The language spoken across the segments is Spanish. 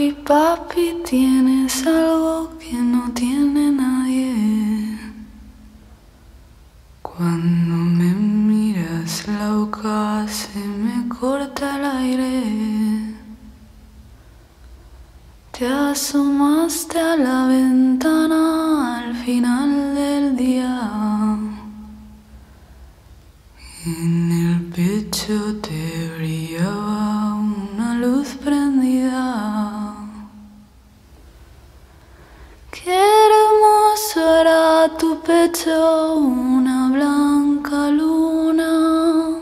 Papi, tienes algo que no tiene nadie. Cuando me miras la boca se me corta el aire. Te asomaste a la ventana al final del día. En el pecho te brillaba una luz prendida. Qué hermoso era tu pecho, una blanca luna.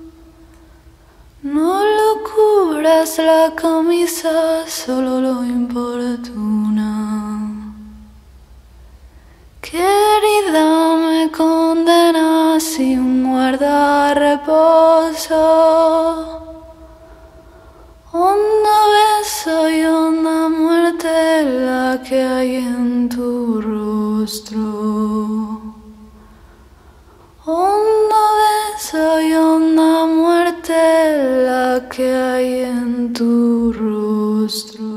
No lo cubras la camisa, solo lo importuna. Querida, me condenas sin guardar reposo. Honda beso y honda muerte la que hay en tu rostro. Honda beso y honda muerte la que hay en tu rostro.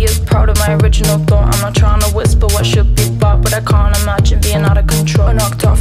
Original thought, I'm not trying to whisper what should be bought, but I can't imagine being out of control. An october